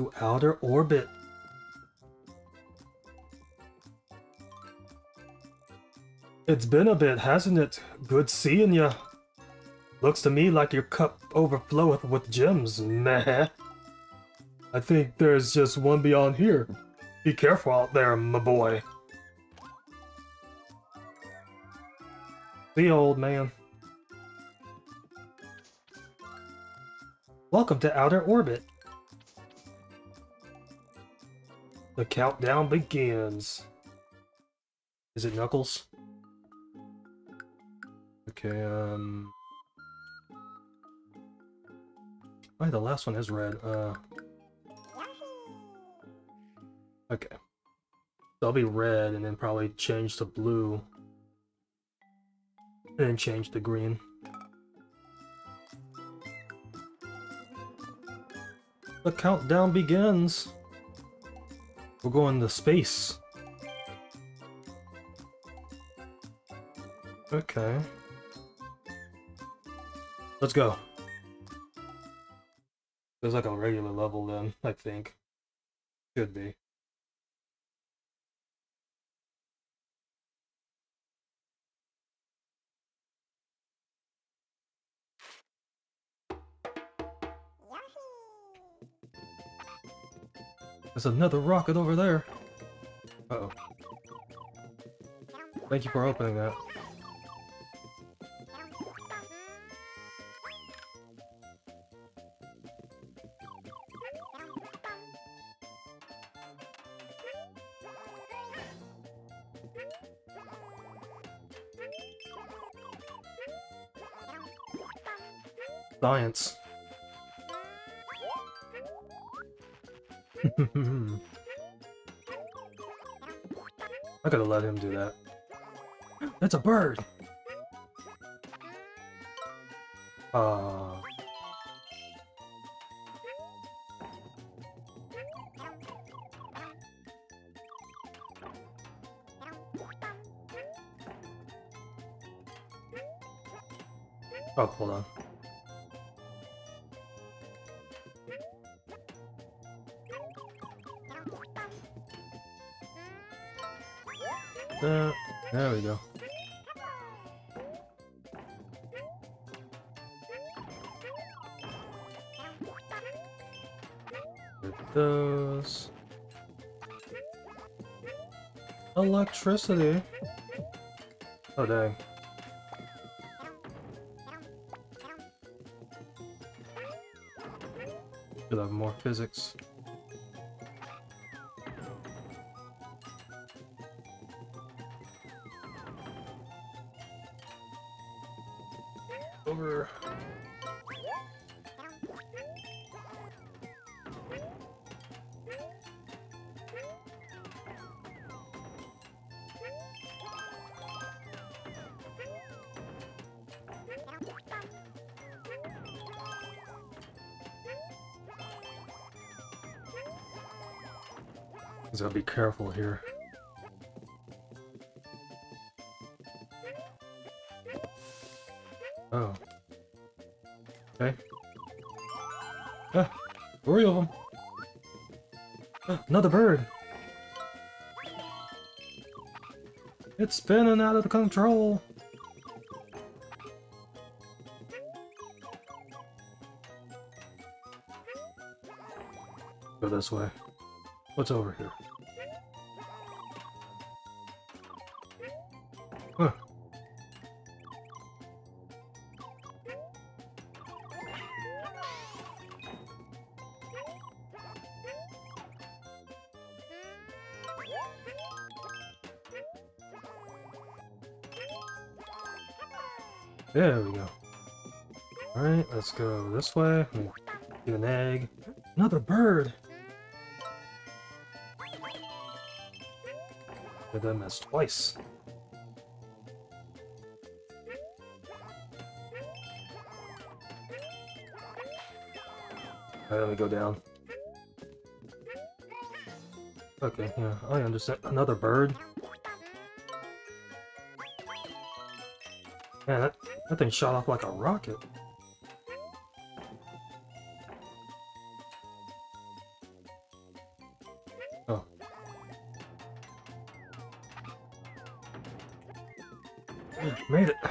to outer orbit. It's been a bit, hasn't it? Good seeing ya. Looks to me like your cup overfloweth with gems, meh. I think there's just one beyond here. Be careful out there, my boy. See ya, old man. Welcome to outer orbit. The countdown begins. Is it Knuckles? Okay, Oh, the last one is red. Okay. So I'll be red and then probably change to blue. And then change to green. The countdown begins. We're going to space. Okay. Let's go. There's like a regular level then, I think. Should be. There's another rocket over there. Uh-oh. Thank you for opening that. Science. I gotta let him do that. That's a bird! Oh, hold on. There we go. It does. Electricity. Oh dang. Should have more physics. Over. So be careful here. Oh. Okay. Ah, 3 of them. Ah, another bird. It's spinning out of control. Go this way. What's over here? Huh. There we go. Alright, let's go this way. Get an egg. Another bird! Did that miss twice. Alright, let me go down. Okay, yeah, I understand. Another bird? Man, that thing shot off like a rocket. Made it.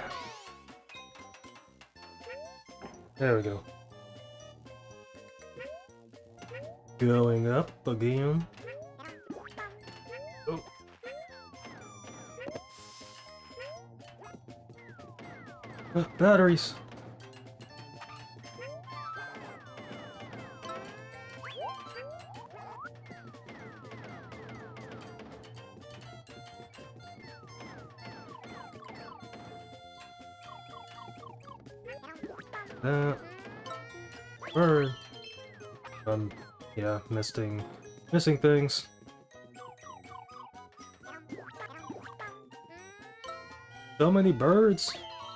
There we go. Going up again. Oh. Batteries. Bird. Yeah, missing things. So many birds.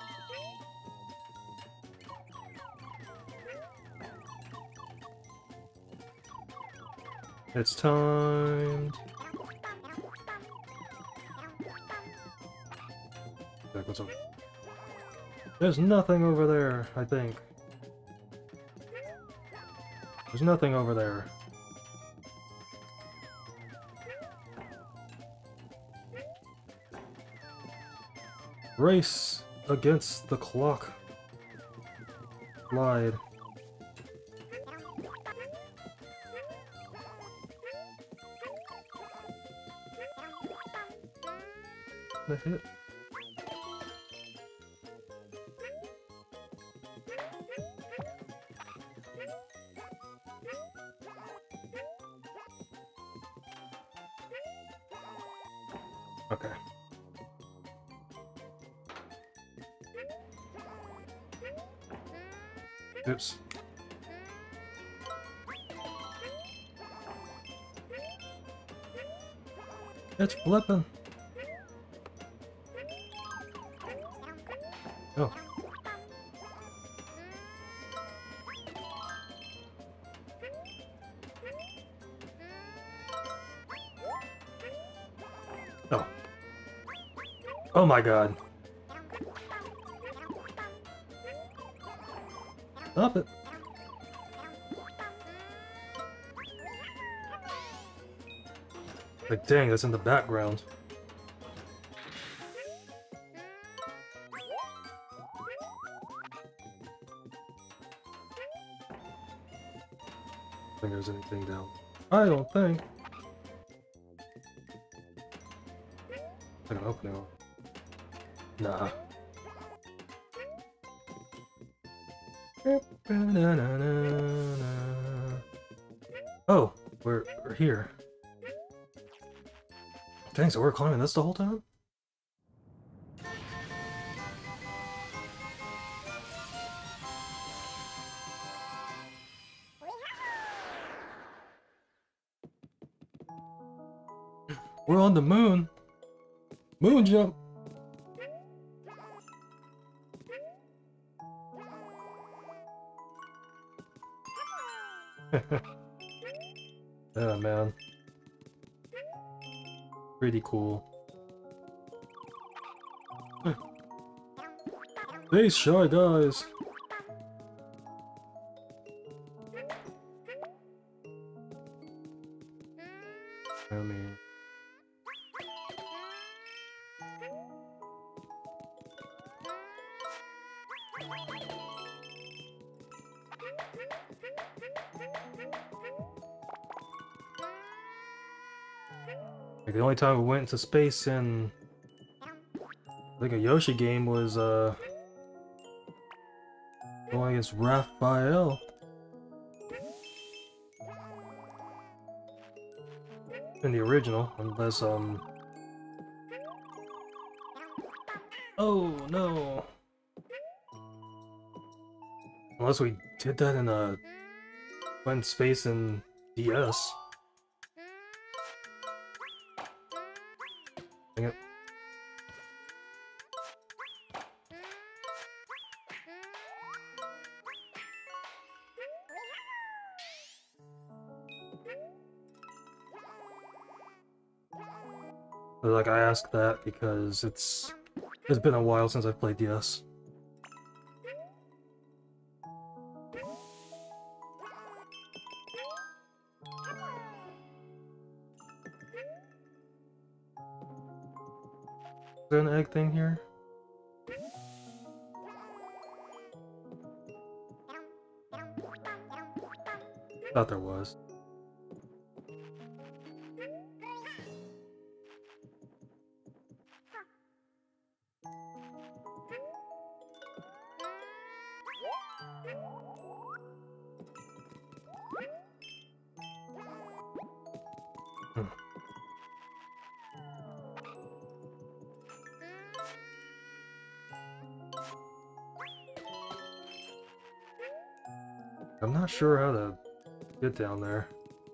It's time. What's up? There's nothing over there, I think. There's nothing over there. Race against the clock. Slide. The hit. Okay. Oops. It's flipping. Oh. Oh. Oh my god. Stop it. Like, dang, that's in the background. I think there's anything down. I don't think. I can open it. Nah. Oh, we're here. Dang, so we're climbing this the whole time? We're on the moon. Moon jump. Yeah, man. Pretty cool. These shy guys. I mean... Like, the only time we went into space in like a Yoshi game was going against Raphael. In the original, unless oh no. Unless we did that in a went in space in DS. Dang it. But, like, I asked that because it's been a while since I've played DS. Is there an egg thing here? Thought there was. I'm not sure how to get down there.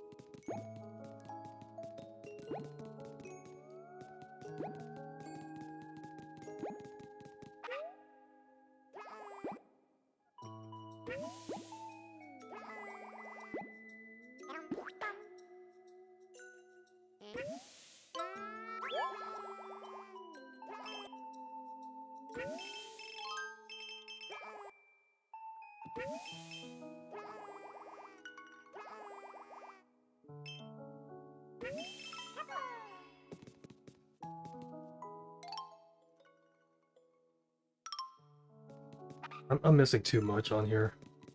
I'm missing too much on here.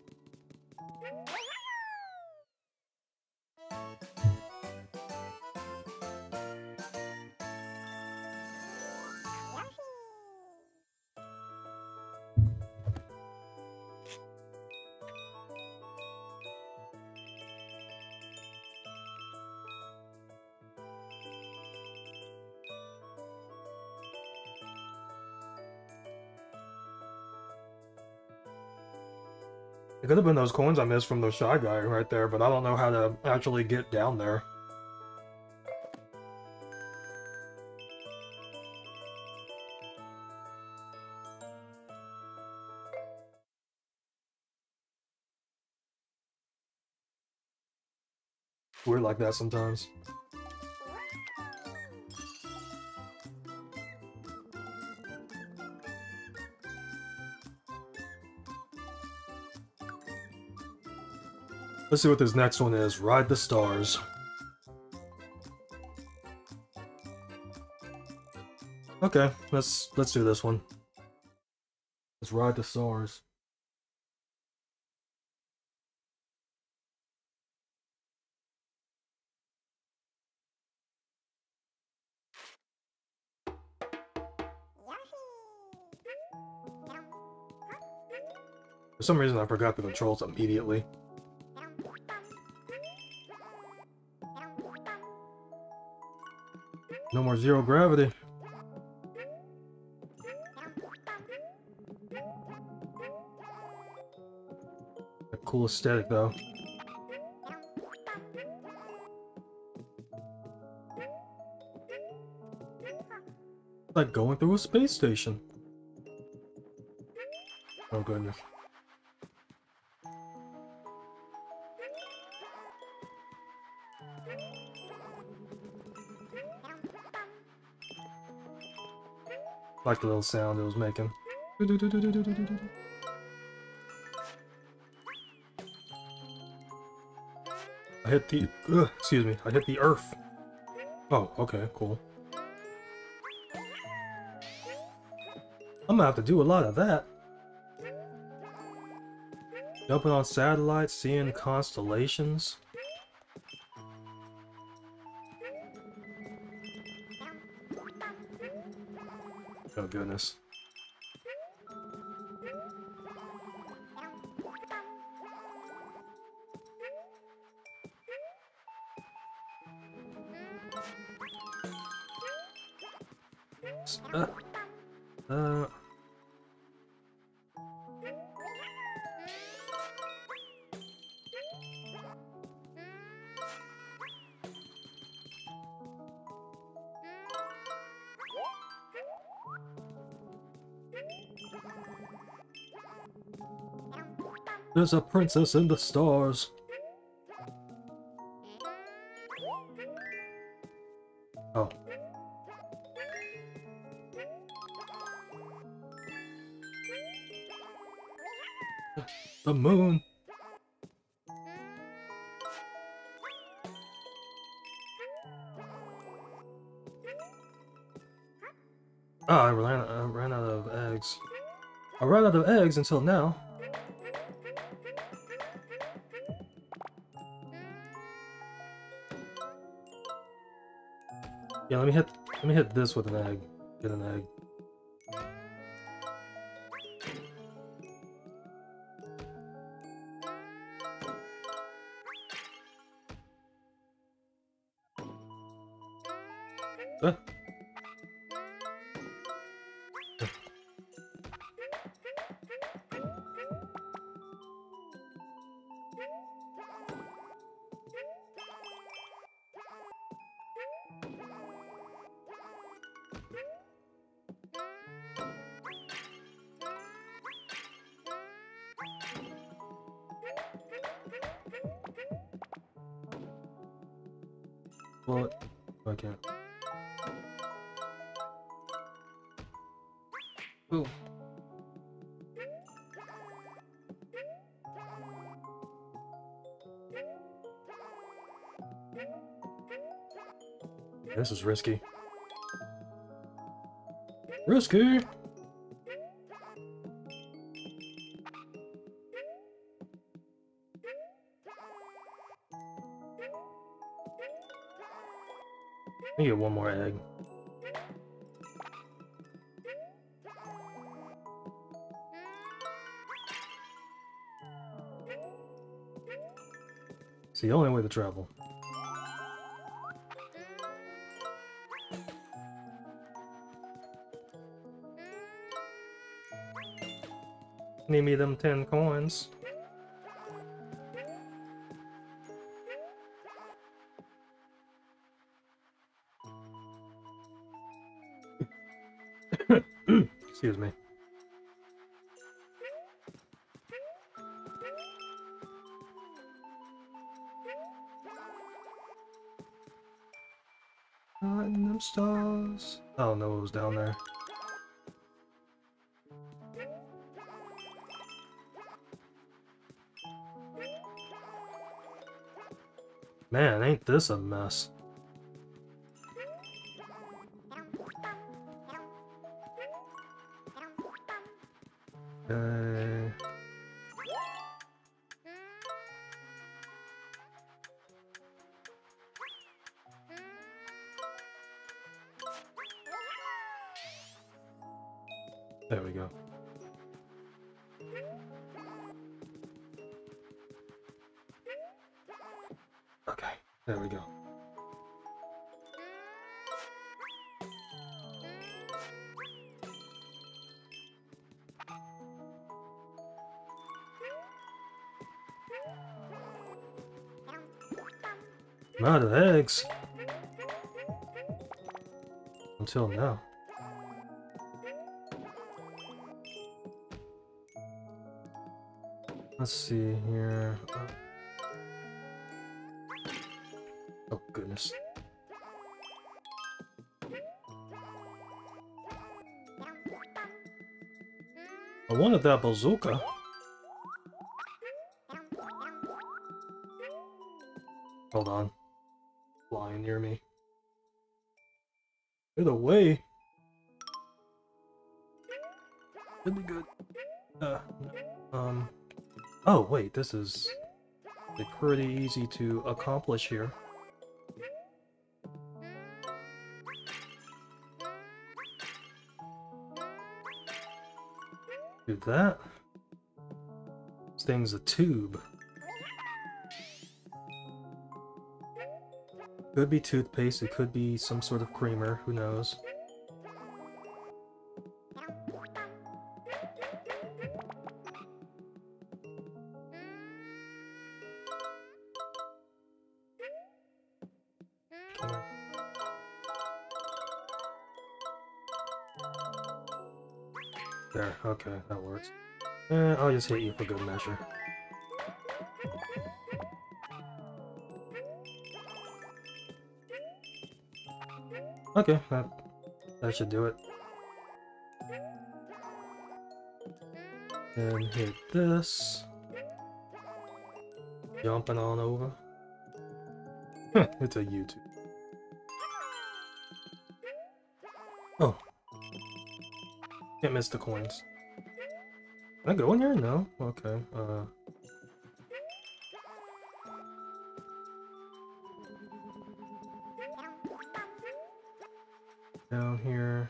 It could have been those coins I missed from the Shy Guy right there, but I don't know how to actually get down there. Weird like that sometimes. Let's see what this next one is. Ride the Stars. Okay, let's do this one. Let's ride the stars. For some reason I forgot the controls immediately. No more zero gravity. A cool aesthetic though. Like going through a space station. Oh goodness. Like the little sound it was making. I hit the... excuse me. I hit the earth. Oh, okay, cool. I'm gonna have to do a lot of that. Jumping on satellites, seeing constellations. Oh goodness. There's a princess in the stars. Oh. The moon. Ah, I ran out of eggs. I ran out of eggs until now. Yeah, let me hit this with an egg. Get an egg. Ah. What? I can't. Ooh. This is risky. Risky! Let me get one more egg. It's the only way to travel. Need me them 10 coins. Excuse me. Not in them stars. Oh no, it was down there. Man, ain't this a mess. Okay. There we go. Okay, there we go. I'm out of eggs. Until now. Let's see here. Oh, goodness. I wanted that bazooka. Hold on. Flying near me. Get away. Really good. Oh, wait, this is pretty easy to accomplish here. Do that. This thing's a tube. Could be toothpaste, it could be some sort of creamer, who knows. There, okay, that works. I'll just hit you for good measure. Okay, that should do it. And hit this. Jumping on over. It's a YouTube. Oh. Can't miss the coins. Can I go in here? No? Okay, Down here.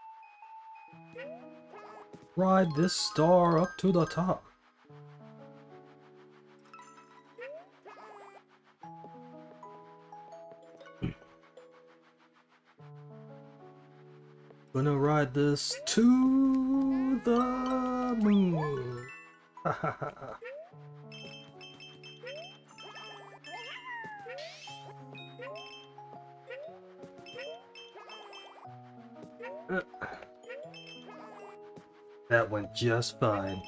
Ride this star up to the top. Gonna ride this to the moon. Ha ha ha. That went just fine.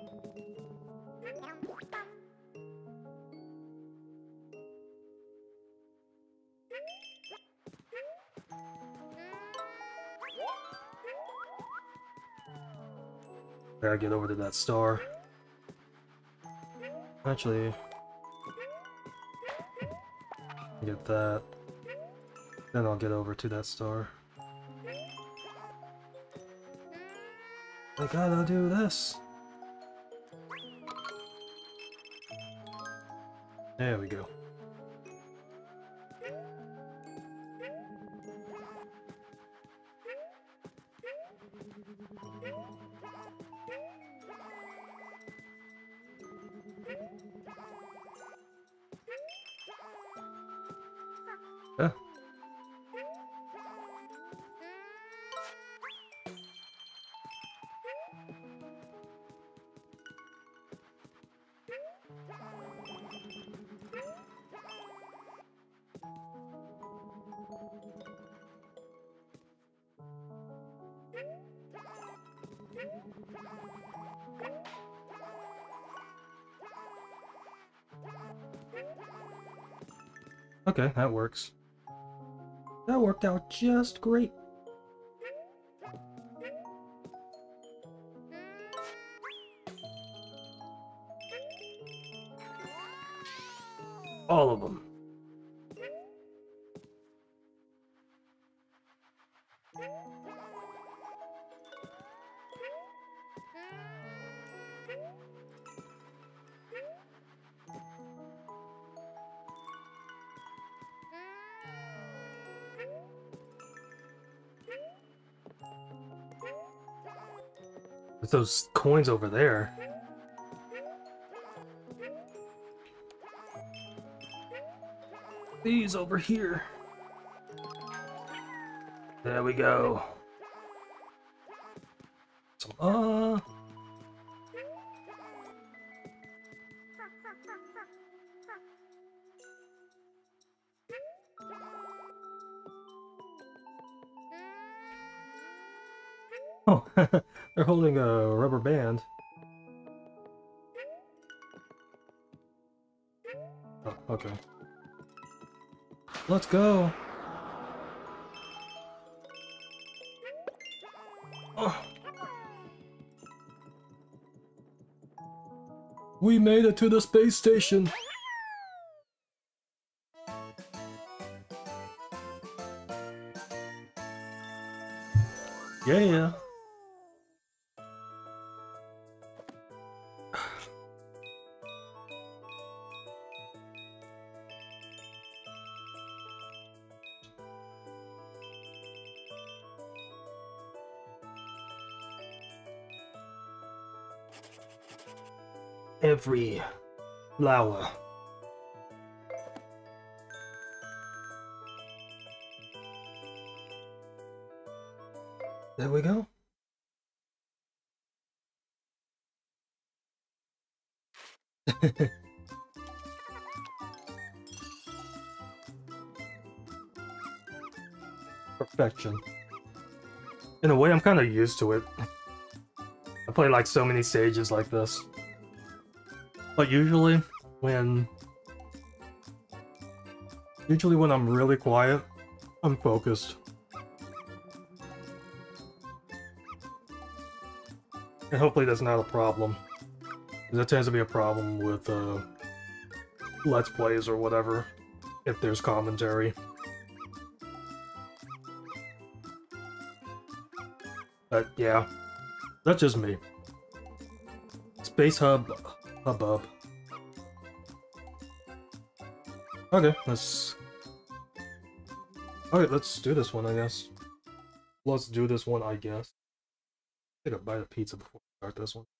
Gotta get over to that star. Actually, get that. Then I'll get over to that star. I gotta do this. There we go. Yeah. Okay, that works. That worked out just great. All of them. There's those coins over there. These over here. There we go. So, oh, they're holding a rubber band. Oh, okay. Let's go. Oh. We made it to the space station. Yeah. Every flower. There we go. Perfection. In a way, I'm kind of used to it. I play like so many stages like this. But usually when I'm really quiet, I'm focused. And hopefully that's not a problem. That tends to be a problem with Let's Plays or whatever, if there's commentary. But yeah, that's just me. Space Hubbub. Okay, let's do this one, I guess. let's do this one, I guess. Take a bite of pizza before we start this one.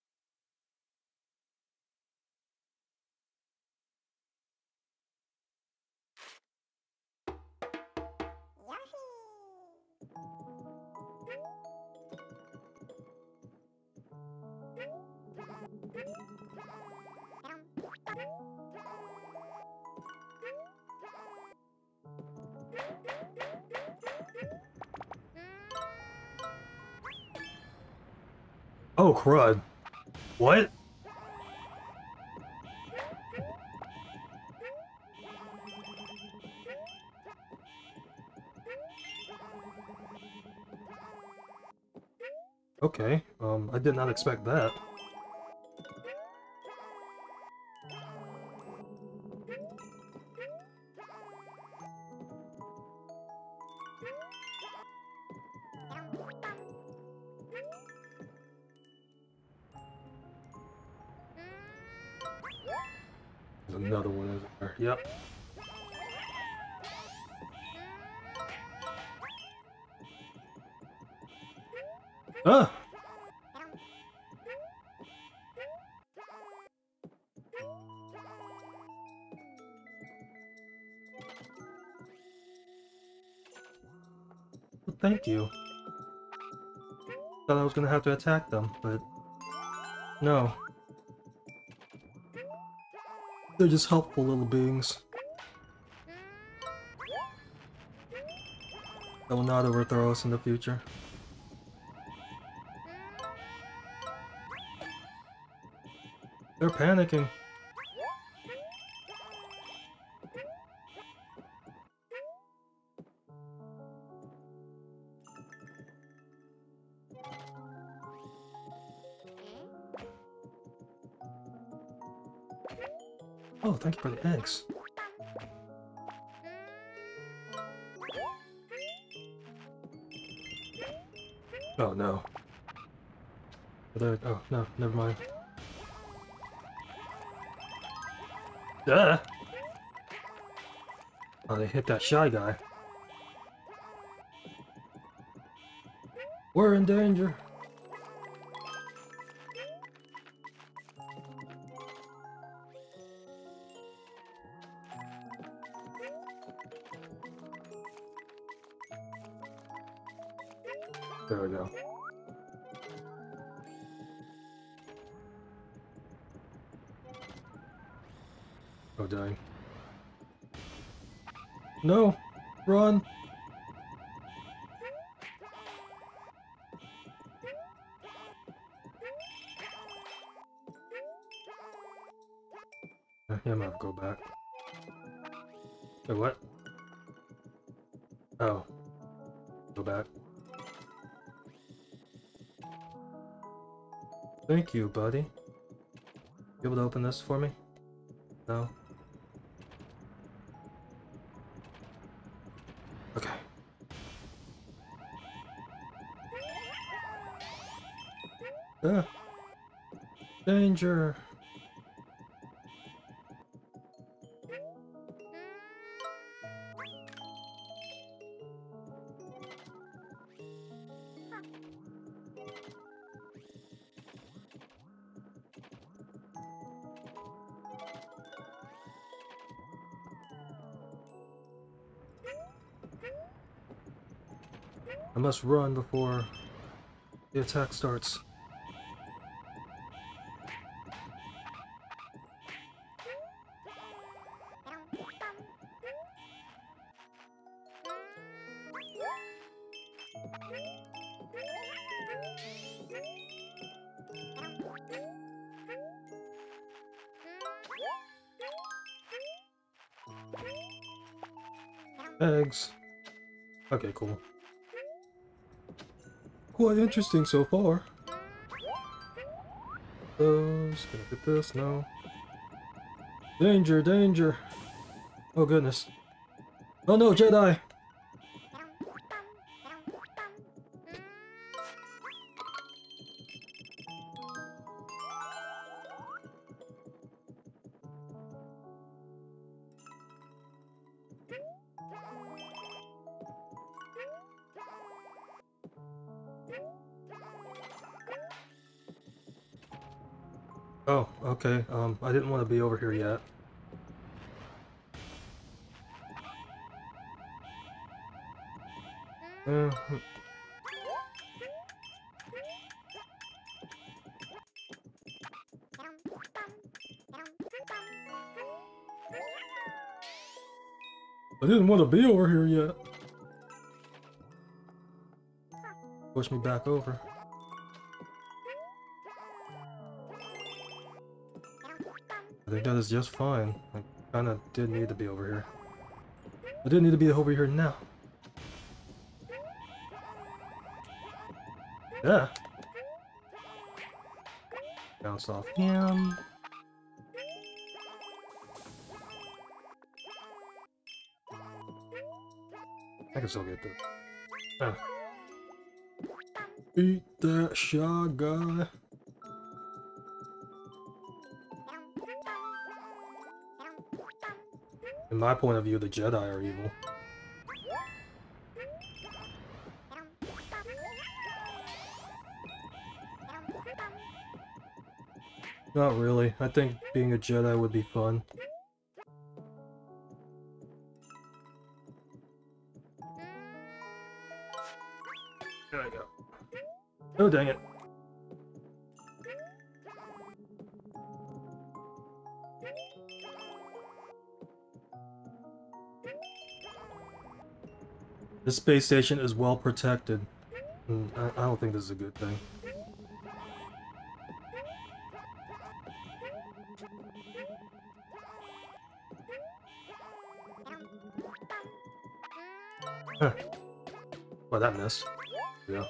Oh, crud. What? Okay, I did not expect that. There's another one over there. Yep. Ah! Well, thank you. Thought I was gonna have to attack them, but no. They're just helpful little beings. That will not overthrow us in the future. They're panicking. Oh, thank you for the eggs. Oh no. Oh no, never mind. Duh! Oh, they hit that shy guy. We're in danger. There we go. Oh, dang. No! Run! Yeah, I'm gonna have to go back. Wait, what? Oh. Go back. Thank you, buddy. You able to open this for me? No? Okay. Ah! Danger! I must run before the attack starts. Eggs. Okay, cool. Quite interesting so far. Just gonna get this, no. Danger, danger! Oh goodness. Oh no, Jedi! Oh, okay. I didn't want to be over here yet. Uh, I didn't want to be over here yet. Push me back over. I think that is just fine. I kinda did need to be over here. I didn't need to be over here now. Yeah. Bounce off him. I can still get this. Ah. Eat that shot, guy. In my point of view, the Jedi are evil. Not really. I think being a Jedi would be fun. There we go. Oh, dang it. This space station is well protected. I don't think this is a good thing. Huh. Well, that missed. Yeah.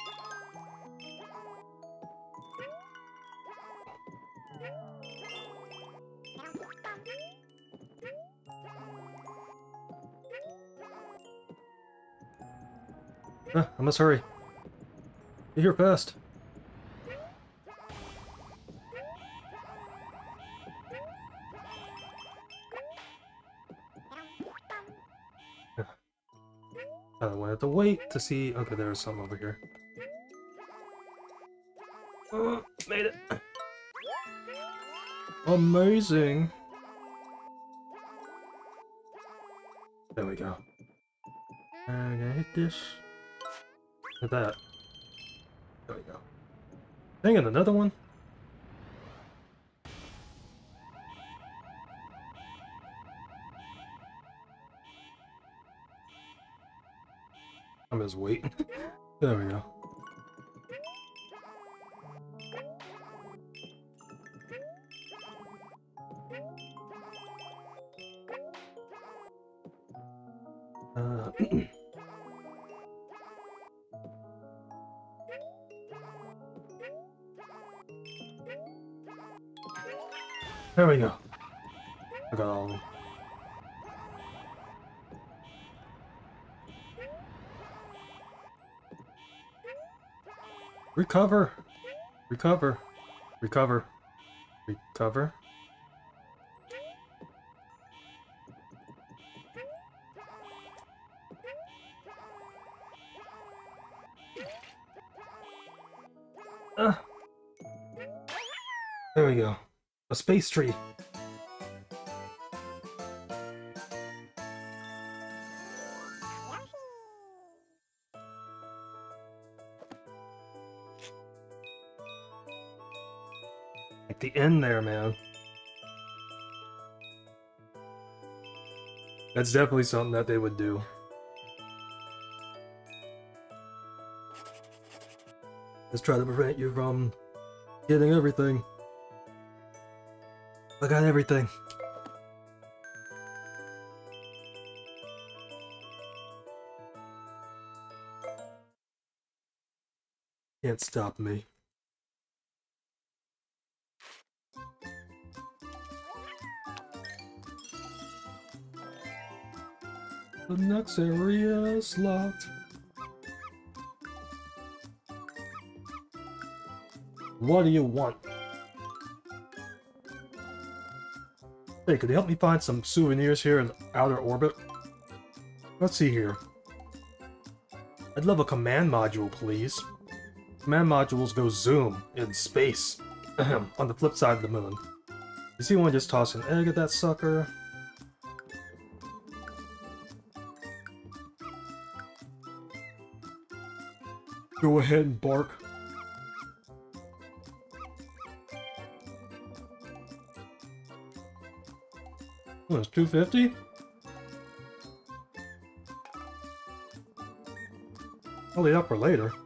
I must hurry. Be here fast. I wanted to wait to see. Okay, there's something over here. Oh, made it. Amazing. There we go. I'm gonna hit this. Hit that. There we go. Dang it, another one? I'm just waiting. There we go. There we go. I got all of them. Recover! Recover! Recover! Recover! There we go. A space tree. At the end there, man. That's definitely something that they would do. Let's try to prevent you from getting everything. I got everything. Can't stop me. The next area is locked. What do you want? Hey, could you help me find some souvenirs here in outer orbit? Let's see here. I'd love a command module, please. Command modules go zoom in space. on the flip side of the moon. You see one just toss an egg at that sucker? Go ahead and bark. Oh, it's 250? I'll leave that for later.